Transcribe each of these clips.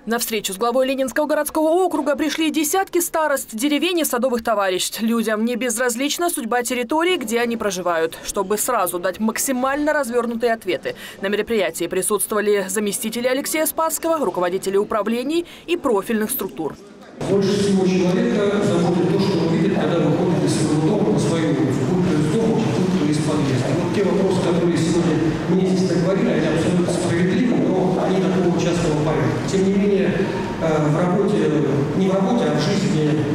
На встречу с главой Ленинского городского округа пришли десятки старост деревень и садовых товариществ. Людям не безразлична судьба территории, где они проживают, чтобы сразу дать максимально развернутые ответы. На мероприятии присутствовали заместители Алексея Спасского, руководители управлений и профильных структур. Больше всего человека заботит то, что он видит, когда выходит из своего дома на свою улицу, будь то из дома, будь то из подъезда. Вот те вопросы, которые сегодня мне здесь наговорили, они абсолютно справедливы, но они такого частного порядка. Тем не менее, в работе, не в работе, а в жизни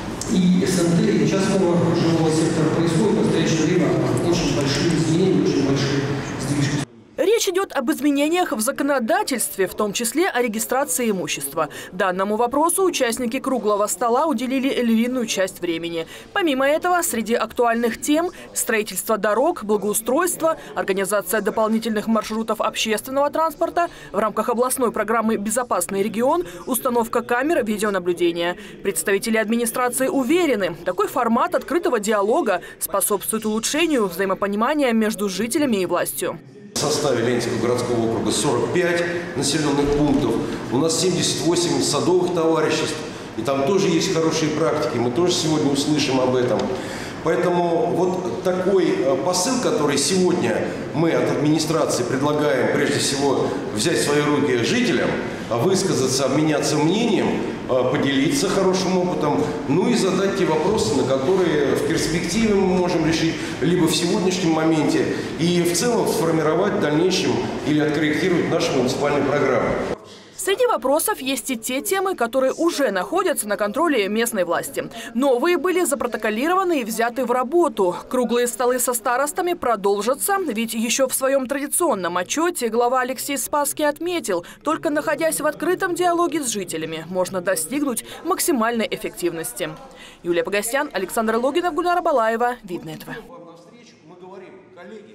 и СНТ, и частного жилого сектора происходит в настоящее время очень большие изменения, очень большие сдвижки. Речь идет об изменениях в законодательстве, в том числе о регистрации имущества. Данному вопросу участники круглого стола уделили львиную часть времени. Помимо этого, среди актуальных тем – строительство дорог, благоустройство, организация дополнительных маршрутов общественного транспорта, в рамках областной программы «Безопасный регион» установка камер видеонаблюдения. Представители администрации уверены, такой формат открытого диалога способствует улучшению взаимопонимания между жителями и властью. В составе Ленинского городского округа 45 населенных пунктов, у нас 78 садовых товариществ, и там тоже есть хорошие практики, мы тоже сегодня услышим об этом. Поэтому вот такой посыл, который сегодня мы от администрации предлагаем, прежде всего, взять в свои руки жителям, высказаться, обменяться мнением, поделиться хорошим опытом, ну и задать те вопросы, на которые в перспективе мы можем решить, либо в сегодняшнем моменте, и в целом сформировать в дальнейшем или откорректировать нашу муниципальную программу. Среди вопросов есть и те темы, которые уже находятся на контроле местной власти. Новые были запротоколированы и взяты в работу. Круглые столы со старостами продолжатся, ведь еще в своем традиционном отчете глава Алексей Спасский отметил, только находясь в открытом диалоге с жителями, можно достигнуть максимальной эффективности. Юлия Погосян, Александр Логинов, Гульнара Балаева, Видное ТВ.